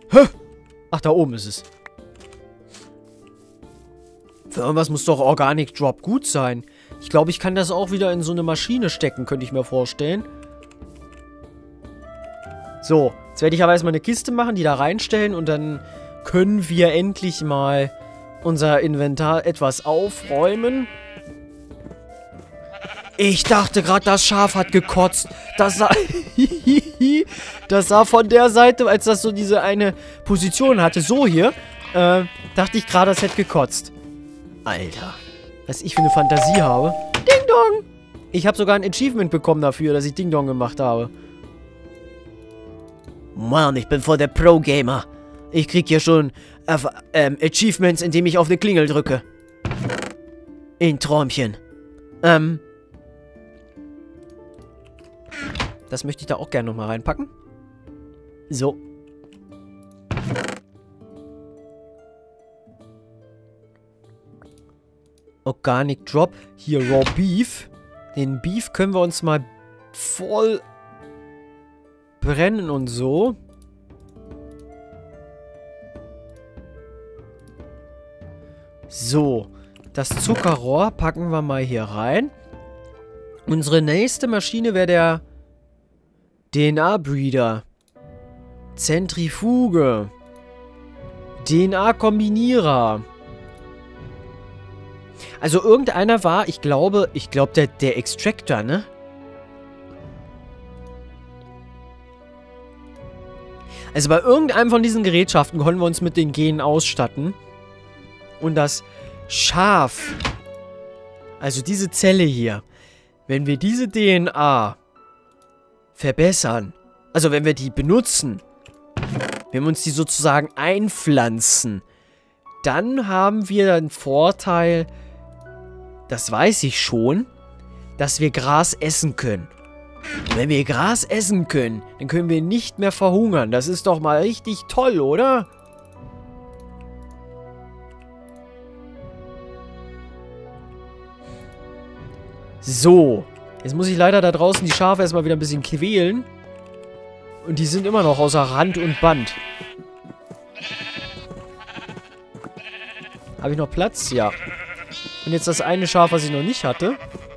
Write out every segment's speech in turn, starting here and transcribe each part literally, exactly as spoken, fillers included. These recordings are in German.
Hä? Ach, da oben ist es. Für irgendwas muss doch Organic Drop gut sein. Ich glaube, ich kann das auch wieder in so eine Maschine stecken, könnte ich mir vorstellen. So, jetzt werde ich aber erstmal eine Kiste machen, die da reinstellen und dann können wir endlich mal unser Inventar etwas aufräumen. Ich dachte gerade, das Schaf hat gekotzt. Das sah, das sah von der Seite, als das so diese eine Position hatte, so hier, äh, dachte ich gerade, das hätte gekotzt. Alter, was ich für eine Fantasie habe. Ding Dong! Ich habe sogar ein Achievement bekommen dafür, dass ich Ding Dong gemacht habe. Mann, ich bin voll der Pro-Gamer. Ich krieg hier schon äh, ähm, Achievements, indem ich auf eine Klingel drücke. Ein Träumchen. Ähm. Das möchte ich da auch gerne nochmal reinpacken. So. Organic Drop. Hier Raw Beef. Den Beef können wir uns mal voll brennen und so. So. Das Zuckerrohr packen wir mal hier rein. Unsere nächste Maschine wäre der D N A-Breeder. Zentrifuge. D N A-Kombinierer. Also irgendeiner war, ich glaube, ich glaube der, der Extractor, ne? Also bei irgendeinem von diesen Gerätschaften können wir uns mit den Genen ausstatten. Und das Schaf, also diese Zelle hier, wenn wir diese D N A verbessern, also wenn wir die benutzen, wenn wir uns die sozusagen einpflanzen, dann haben wir einen Vorteil, das weiß ich schon, dass wir Gras essen können. Und wenn wir Gras essen können, dann können wir nicht mehr verhungern. Das ist doch mal richtig toll, oder? So. Jetzt muss ich leider da draußen die Schafe erstmal wieder ein bisschen quälen. Und die sind immer noch außer Rand und Band. Habe ich noch Platz? Ja. Und jetzt das eine Schaf, was ich noch nicht hatte.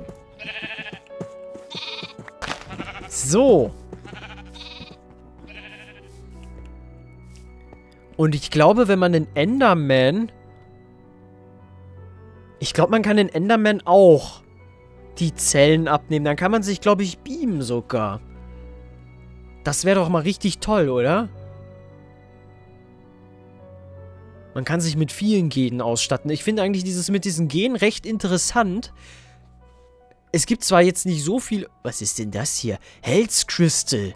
So. Und ich glaube, wenn man den Enderman... Ich glaube, man kann den Enderman auch die Zellen abnehmen. Dann kann man sich, glaube ich, beamen sogar. Das wäre doch mal richtig toll, oder? Man kann sich mit vielen Genen ausstatten. Ich finde eigentlich dieses mit diesen Genen recht interessant. Es gibt zwar jetzt nicht so viel... Was ist denn das hier? Health Crystal.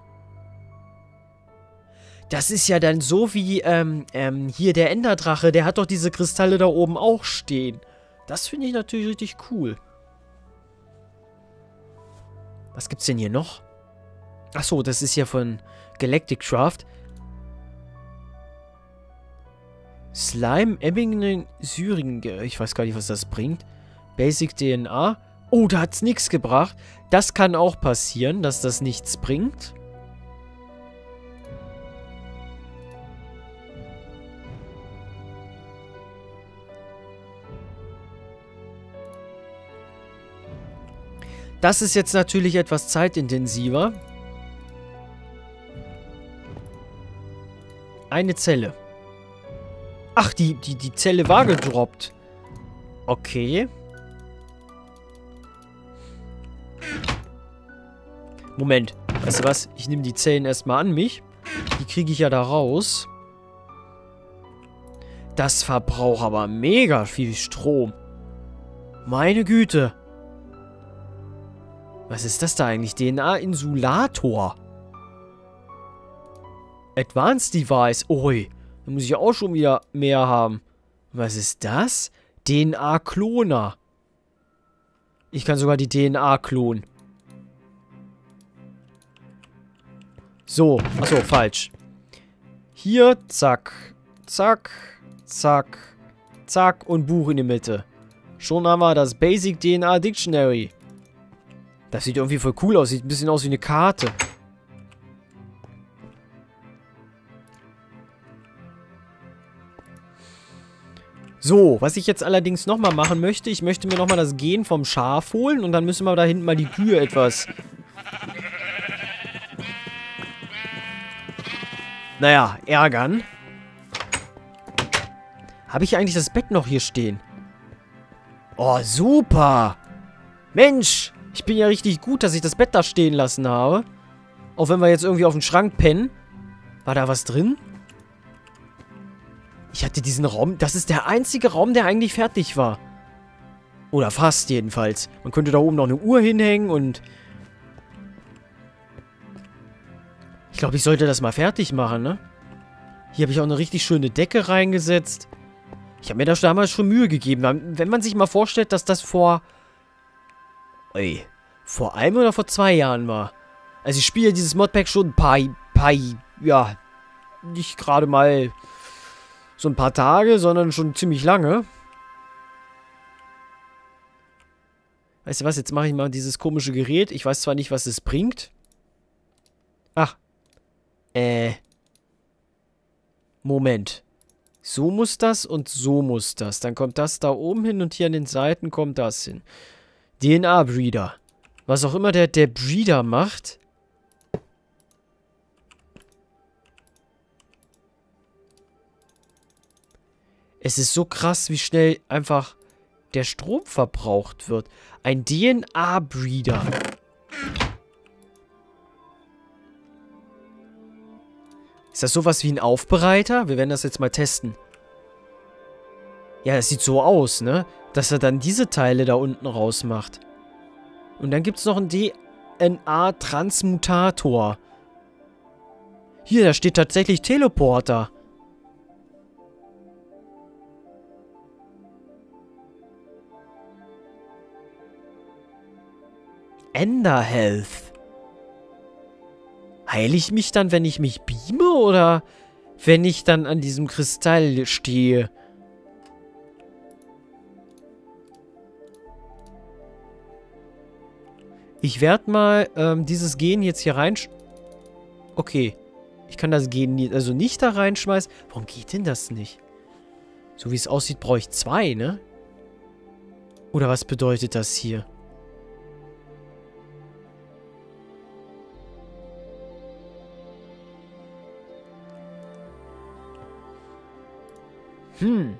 Das ist ja dann so wie, ähm, ähm, hier der Enderdrache. Der hat doch diese Kristalle da oben auch stehen. Das finde ich natürlich richtig cool. Was gibt's denn hier noch? Achso, das ist ja von Galactic Craft. Slime, Ebbingen, Thüringen. Ich weiß gar nicht, was das bringt. Basic D N A. Oh, da hat's nichts gebracht. Das kann auch passieren, dass das nichts bringt. Das ist jetzt natürlich etwas zeitintensiver. Eine Zelle. Ach, die, die, die Zelle war gedroppt. Okay. Moment. Weißt du was? Ich nehme die Zellen erstmal an mich. Die kriege ich ja da raus. Das verbraucht aber mega viel Strom. Meine Güte. Was ist das da eigentlich? D N A-Insulator. Advanced Device. Ui. Da muss ich auch schon wieder mehr haben. Was ist das? D N A-Kloner. Ich kann sogar die D N A klonen. So. Achso, falsch. Hier, zack. Zack. Zack. Zack. Und Buch in die Mitte. Schon haben wir das Basic D N A Dictionary. Das sieht irgendwie voll cool aus. Sieht ein bisschen aus wie eine Karte. So, was ich jetzt allerdings nochmal machen möchte, ich möchte mir nochmal das Gen vom Schaf holen und dann müssen wir da hinten mal die Kühe etwas... Naja, ärgern. Habe ich eigentlich das Bett noch hier stehen? Oh, super. Mensch, ich bin ja richtig gut, dass ich das Bett da stehen lassen habe. Auch wenn wir jetzt irgendwie auf dem Schrank pennen. War da was drin? Ich hatte diesen Raum... Das ist der einzige Raum, der eigentlich fertig war. Oder fast jedenfalls. Man könnte da oben noch eine Uhr hinhängen und... Ich glaube, ich sollte das mal fertig machen, ne? Hier habe ich auch eine richtig schöne Decke reingesetzt. Ich habe mir da damals schon Mühe gegeben. Wenn man sich mal vorstellt, dass das vor... Ey, vor einem oder vor zwei Jahren war. Also ich spiele dieses Modpack schon ein paar... paar ja, nicht gerade mal so ein paar Tage, sondern schon ziemlich lange. Weißt du was, jetzt mache ich mal dieses komische Gerät. Ich weiß zwar nicht, was es bringt. Ach. Äh. Moment. So muss das und so muss das. Dann kommt das da oben hin und hier an den Seiten kommt das hin. D N A-Breeder. Was auch immer der, der Breeder macht. Es ist so krass, wie schnell einfach der Strom verbraucht wird. Ein D N A-Breeder. Ist das sowas wie ein Aufbereiter? Wir werden das jetzt mal testen. Ja, das sieht so aus, ne? Dass er dann diese Teile da unten rausmacht. Und dann gibt es noch einen D N A-Transmutator. Hier, da steht tatsächlich Teleporter. Ender Health. Heile ich mich dann, wenn ich mich beame oder wenn ich dann an diesem Kristall stehe? Ich werde mal ähm, dieses Gen jetzt hier rein... Okay. Ich kann das Gen also nicht da reinschmeißen. Warum geht denn das nicht? So wie es aussieht, brauche ich zwei, ne? Oder was bedeutet das hier? Hm.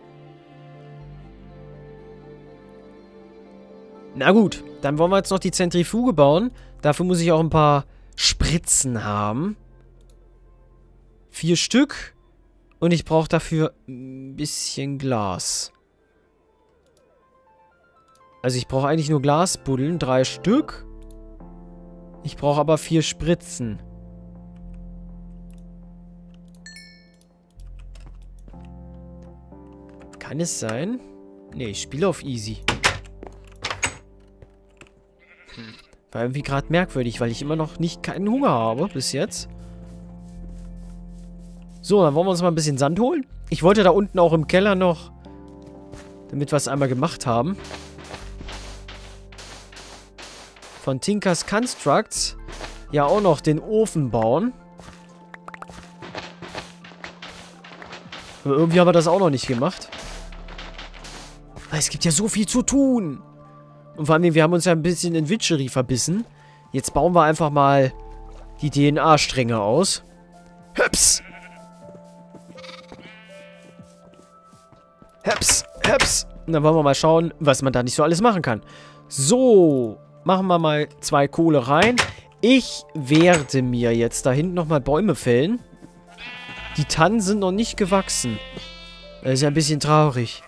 Na gut, dann wollen wir jetzt noch die Zentrifuge bauen. Dafür muss ich auch ein paar Spritzen haben. Vier Stück. Und ich brauche dafür ein bisschen Glas. Also ich brauche eigentlich nur Glasbuddeln, drei Stück. Ich brauche aber vier Spritzen. Kann es sein? Nee, ich spiele auf easy. Hm. War irgendwie gerade merkwürdig, weil ich immer noch nicht keinen Hunger habe bis jetzt. So, dann wollen wir uns mal ein bisschen Sand holen. Ich wollte da unten auch im Keller noch, damit wir es einmal gemacht haben, von Tinkers Constructs ja auch noch den Ofen bauen. Aber irgendwie haben wir das auch noch nicht gemacht. Weil es gibt ja so viel zu tun. Und vor allem, wir haben uns ja ein bisschen in Witchery verbissen. Jetzt bauen wir einfach mal die D N A-Stränge aus. Höps! Höps! Höps! Und dann wollen wir mal schauen, was man da nicht so alles machen kann. So, machen wir mal zwei Kohle rein. Ich werde mir jetzt da hinten nochmal Bäume fällen. Die Tannen sind noch nicht gewachsen. Das ist ja ein bisschen traurig.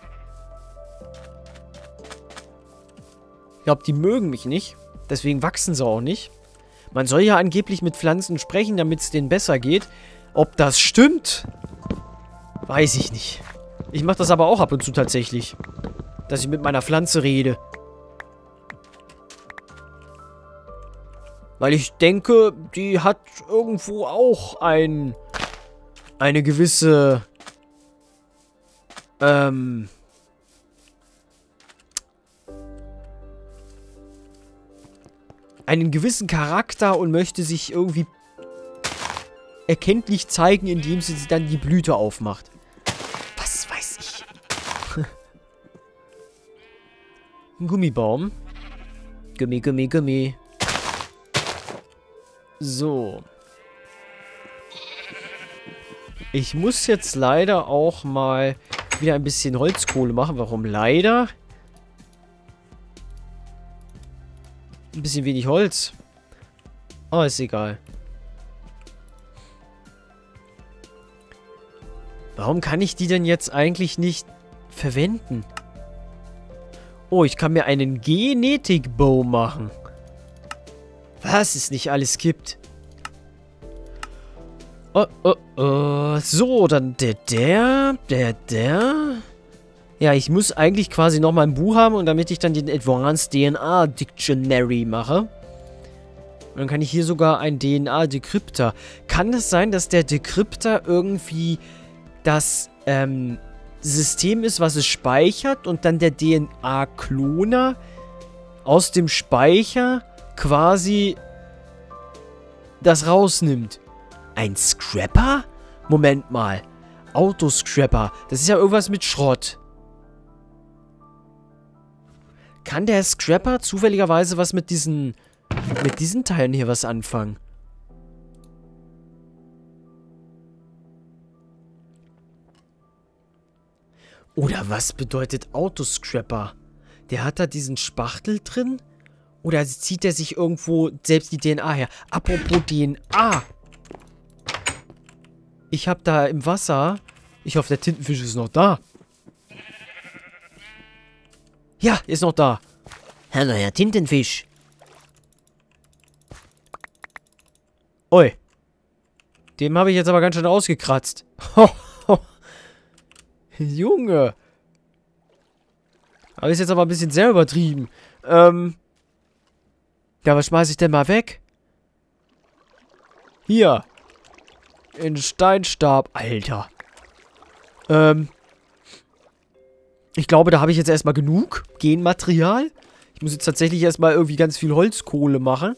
Ich glaube, die mögen mich nicht. Deswegen wachsen sie auch nicht. Man soll ja angeblich mit Pflanzen sprechen, damit es denen besser geht. Ob das stimmt, weiß ich nicht. Ich mache das aber auch ab und zu tatsächlich. Dass ich mit meiner Pflanze rede. Weil ich denke, die hat irgendwo auch ein... eine gewisse... Ähm... einen gewissen Charakter und möchte sich irgendwie erkenntlich zeigen, indem sie dann die Blüte aufmacht. Was weiß ich. Ein Gummibaum. Gummi, Gummi, Gummi. So. Ich muss jetzt leider auch mal wieder ein bisschen Holzkohle machen. Warum leider? Ein bisschen wenig Holz. Oh, ist egal. Warum kann ich die denn jetzt eigentlich nicht verwenden? Oh, ich kann mir einen Genetik-Bow machen. Was es nicht alles gibt. Oh, oh, oh. So, dann der, der, der, der. Ja, ich muss eigentlich quasi nochmal ein Buch haben und damit ich dann den Advanced D N A Dictionary mache. Und dann kann ich hier sogar ein D N A Decrypter. Kann es sein, dass der Decrypter irgendwie das ähm, System ist, was es speichert und dann der D N A-Kloner aus dem Speicher quasi das rausnimmt? Ein Scrapper? Moment mal. Autoscrapper. Das ist ja irgendwas mit Schrott. Kann der Scrapper zufälligerweise was mit diesen mit diesen Teilen hier was anfangen? Oder was bedeutet Autoscrapper? Der hat da diesen Spachtel drin? Oder zieht er sich irgendwo selbst die D N A her? Apropos D N A. Ich habe da im Wasser... Ich hoffe, der Tintenfisch ist noch da. Ja, ist noch da. Hallo, Herr Tintenfisch. Ui. Dem habe ich jetzt aber ganz schön ausgekratzt. Junge. Aber ist jetzt aber ein bisschen sehr übertrieben. Ähm... Ja, was schmeiße ich denn mal weg? Hier. In Steinstab. Alter. Ähm. Ich glaube, da habe ich jetzt erstmal genug Genmaterial. Ich muss jetzt tatsächlich erstmal irgendwie ganz viel Holzkohle machen.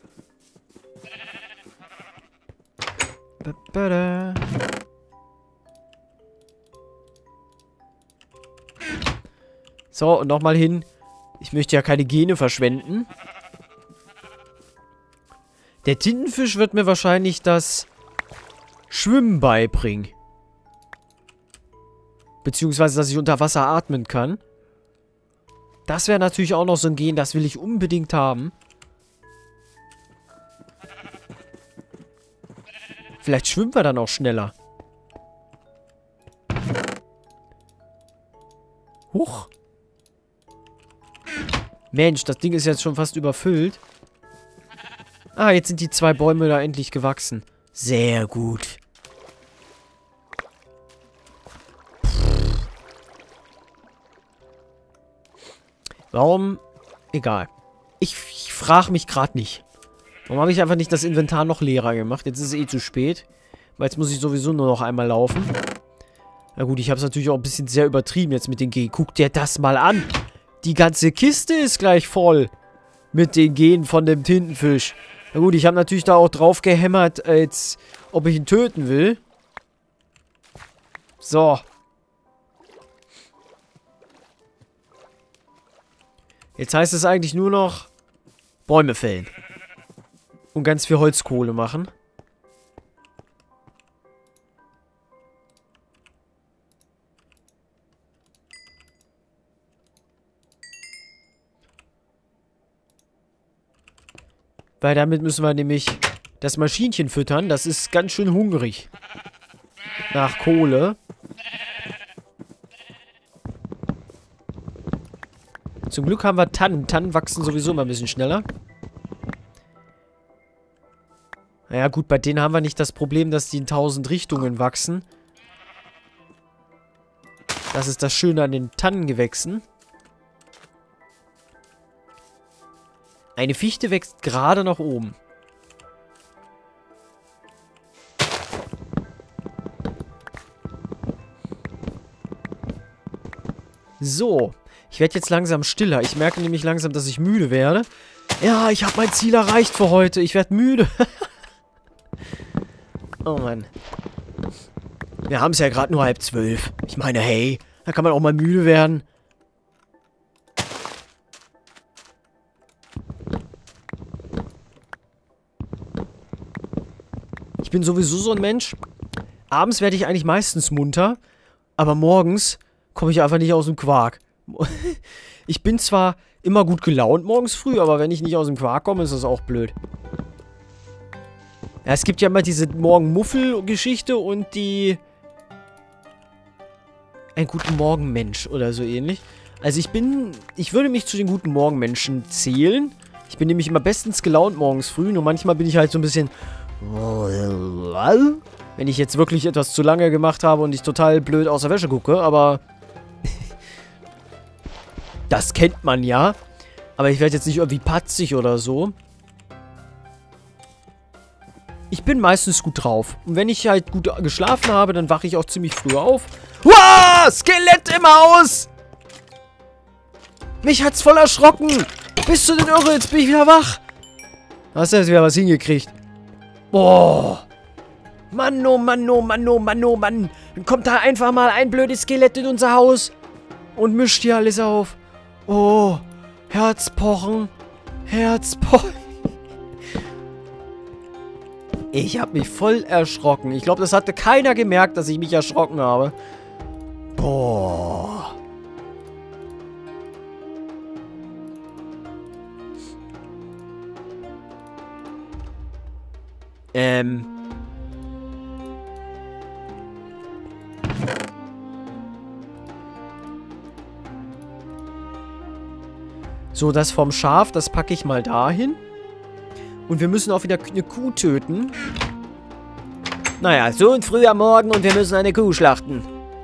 So, und nochmal hin. Ich möchte ja keine Gene verschwenden. Der Tintenfisch wird mir wahrscheinlich das Schwimmen beibringen. Beziehungsweise, dass ich unter Wasser atmen kann. Das wäre natürlich auch noch so ein Gen, das will ich unbedingt haben. Vielleicht schwimmen wir dann auch schneller. Huch. Mensch, das Ding ist jetzt schon fast überfüllt. Ah, jetzt sind die zwei Bäume da endlich gewachsen. Sehr gut. Warum? Egal. Ich, ich frage mich gerade nicht. Warum habe ich einfach nicht das Inventar noch leerer gemacht? Jetzt ist es eh zu spät. Weil jetzt muss ich sowieso nur noch einmal laufen. Na gut, ich habe es natürlich auch ein bisschen sehr übertrieben jetzt mit den Gen. Guck dir das mal an. Die ganze Kiste ist gleich voll. Mit den Genen von dem Tintenfisch. Na gut, ich habe natürlich da auch drauf gehämmert, als ob ich ihn töten will. So. Jetzt heißt es eigentlich nur noch Bäume fällen. Und ganz viel Holzkohle machen. Weil damit müssen wir nämlich das Maschinchen füttern. Das ist ganz schön hungrig. Nach Kohle. Zum Glück haben wir Tannen. Tannen wachsen sowieso immer ein bisschen schneller. Naja gut, bei denen haben wir nicht das Problem, dass die in tausend Richtungen wachsen. Das ist das Schöne an den Tannengewächsen. Eine Fichte wächst gerade nach oben. So. Ich werde jetzt langsam stiller. Ich merke nämlich langsam, dass ich müde werde. Ja, ich habe mein Ziel erreicht für heute. Ich werde müde. Oh Mann. Wir haben es ja gerade nur halb zwölf. Ich meine, hey, da kann man auch mal müde werden. Ich bin sowieso so ein Mensch. Abends werde ich eigentlich meistens munter, aber morgens komme ich einfach nicht aus dem Quark. Ich bin zwar immer gut gelaunt morgens früh, aber wenn ich nicht aus dem Quark komme, ist das auch blöd. Ja, es gibt ja immer diese Morgen-Muffel-Geschichte und die... Ein guten Morgen-Mensch oder so ähnlich. Also ich bin... Ich würde mich zu den guten Morgenmenschen zählen. Ich bin nämlich immer bestens gelaunt morgens früh, nur manchmal bin ich halt so ein bisschen... Wenn ich jetzt wirklich etwas zu lange gemacht habe und ich total blöd aus der Wäsche gucke, aber... Das kennt man ja. Aber ich werde jetzt nicht irgendwie patzig oder so. Ich bin meistens gut drauf. Und wenn ich halt gut geschlafen habe, dann wache ich auch ziemlich früh auf. Wow! Skelett im Haus! Mich hat's voll erschrocken! Bist du denn irre? Jetzt bin ich wieder wach! Hast du jetzt wieder was hingekriegt? Boah! Mann, oh Mann, oh Mann, oh Mann, oh Mann! Dann kommt da einfach mal ein blödes Skelett in unser Haus und mischt hier alles auf. Oh, Herzpochen, Herzpochen. Ich habe mich voll erschrocken. Ich glaube, das hatte keiner gemerkt, dass ich mich erschrocken habe. Boah. Ähm. So, das vom Schaf, das packe ich mal dahin. Und wir müssen auch wieder eine Kuh töten. Naja, so ein früher Morgen und wir müssen eine Kuh schlachten.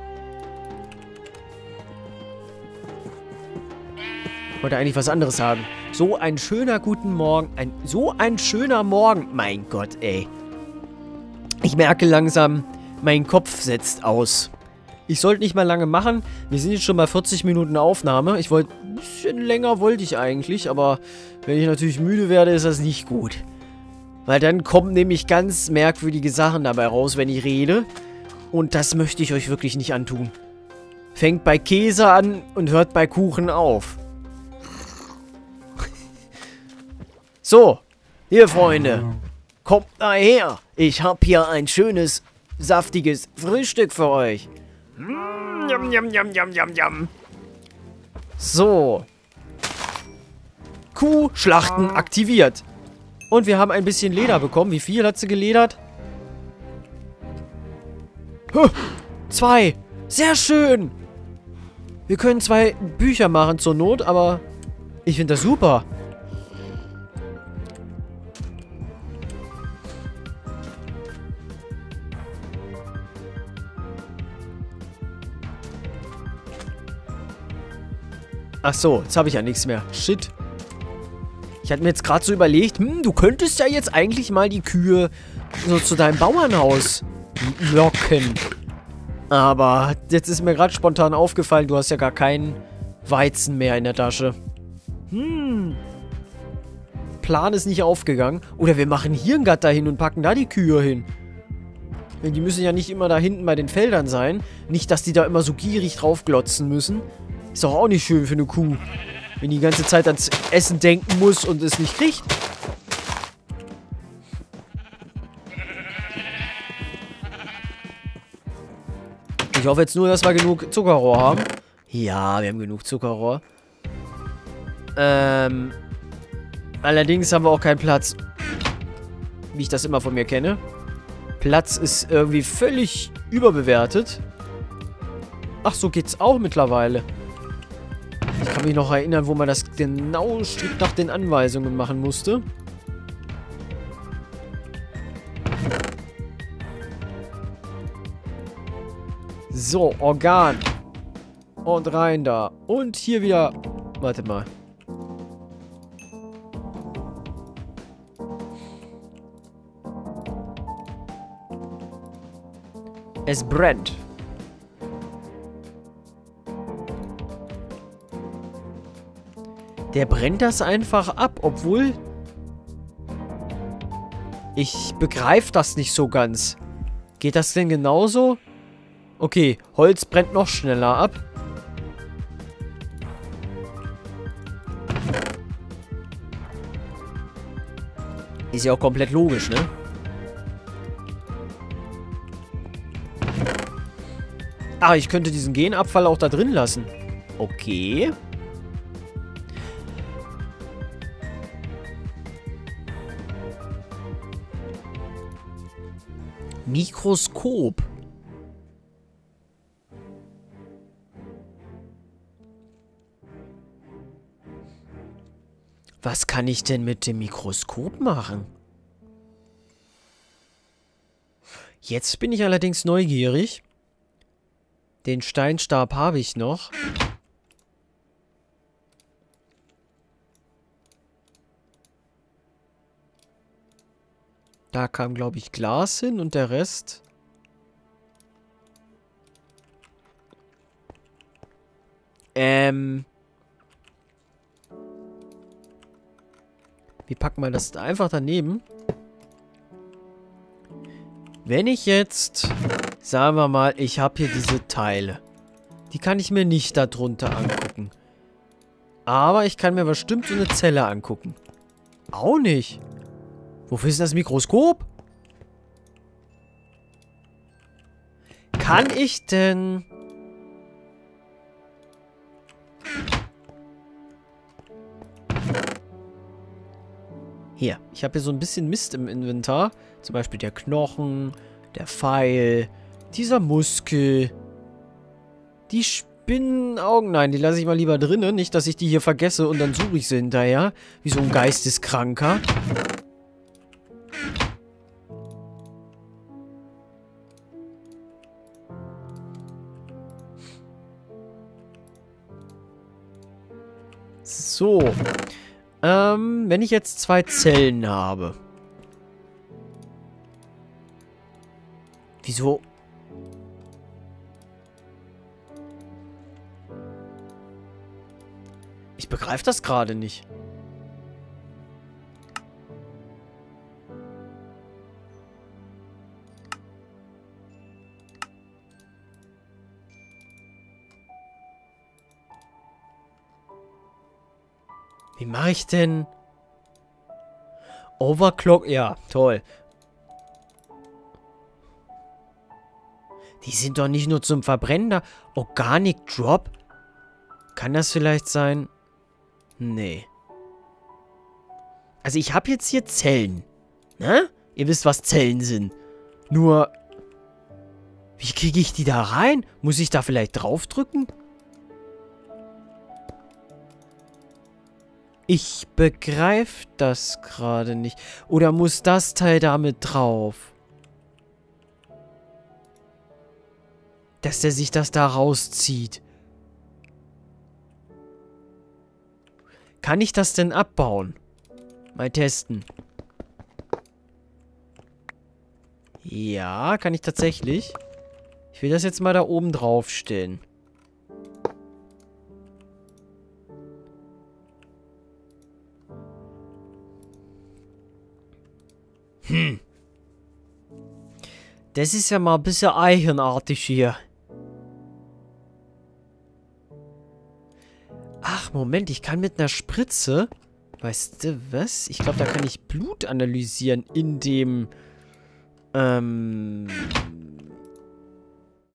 Ich wollte eigentlich was anderes sagen. So ein schöner guten Morgen. Ein, so ein schöner Morgen. Mein Gott, ey. Ich merke langsam, mein Kopf setzt aus. Ich sollte nicht mal lange machen. Wir sind jetzt schon bei vierzig Minuten Aufnahme. Ich wollte... Ein bisschen länger wollte ich eigentlich, aber wenn ich natürlich müde werde, ist das nicht gut. Weil dann kommen nämlich ganz merkwürdige Sachen dabei raus, wenn ich rede. Und das möchte ich euch wirklich nicht antun. Fängt bei Käse an und hört bei Kuchen auf. So, hier Freunde, kommt daher. Ich habe hier ein schönes, saftiges Frühstück für euch. Mm, yum, yum, yum, yum, yum, yum. So. Kuh schlachten aktiviert. Und wir haben ein bisschen Leder bekommen. Wie viel hat sie geledert? Huh, zwei. Sehr schön. Wir können zwei Bücher machen zur Not, aber ich finde das super. Ach so, jetzt habe ich ja nichts mehr. Shit. Ich hatte mir jetzt gerade so überlegt, hm, du könntest ja jetzt eigentlich mal die Kühe so zu deinem Bauernhaus locken. Aber jetzt ist mir gerade spontan aufgefallen, du hast ja gar keinen Weizen mehr in der Tasche. Hm. Plan ist nicht aufgegangen. Oder wir machen hier ein Gatter hin und packen da die Kühe hin. Denn die müssen ja nicht immer da hinten bei den Feldern sein. Nicht, dass die da immer so gierig drauf glotzen müssen. Ist doch auch nicht schön für eine Kuh. Wenn die die ganze Zeit ans Essen denken muss und es nicht kriegt. Ich hoffe jetzt nur, dass wir genug Zuckerrohr haben. Ja, wir haben genug Zuckerrohr. Ähm. Allerdings haben wir auch keinen Platz. Wie ich das immer von mir kenne. Platz ist irgendwie völlig überbewertet. Ach, so geht's auch mittlerweile. Ich kann mich noch erinnern, wo man das genau strikt nach den Anweisungen machen musste. So, Organ. Und rein da. Und hier wieder... Warte mal. Es brennt. Der brennt das einfach ab, obwohl... Ich begreife das nicht so ganz. Geht das denn genauso? Okay, Holz brennt noch schneller ab. Ist ja auch komplett logisch, ne? Ah, ich könnte diesen Genabfall auch da drin lassen. Okay. Mikroskop. Was kann ich denn mit dem Mikroskop machen? Jetzt bin ich allerdings neugierig. Den Steinstab habe ich noch. Da kam, glaube ich, Glas hin und der Rest. Ähm. Wir packen mal das einfach daneben. Wenn ich jetzt, sagen wir mal, ich habe hier diese Teile. Die kann ich mir nicht darunter angucken. Aber ich kann mir bestimmt so eine Zelle angucken. Auch nicht. Wofür ist das Mikroskop? Kann ich denn... Hier, ich habe hier so ein bisschen Mist im Inventar. Zum Beispiel der Knochen, der Pfeil, dieser Muskel, die Spinnenaugen. Nein, die lasse ich mal lieber drinnen. Nicht, dass ich die hier vergesse und dann suche ich sie hinterher. Wie so ein Geisteskranker. So. Ähm, wenn ich jetzt zwei Zellen habe. Wieso? Ich begreife das gerade nicht. Wie mache ich denn? Overclock? Ja, toll. Die sind doch nicht nur zum Verbrennen da. Organic Drop? Kann das vielleicht sein? Nee. Also ich habe jetzt hier Zellen. Ne? Ihr wisst, was Zellen sind. Nur, wie kriege ich die da rein? Muss ich da vielleicht draufdrücken? Ich begreife das gerade nicht. Oder muss das Teil damit drauf? Dass der sich das da rauszieht. Kann ich das denn abbauen? Mal testen. Ja, kann ich tatsächlich. Ich will das jetzt mal da oben drauf stellen. Hm. Das ist ja mal ein bisschen eigenartig hier. Ach, Moment, ich kann mit einer Spritze... Weißt du was? Ich glaube, da kann ich Blut analysieren in dem... Ähm...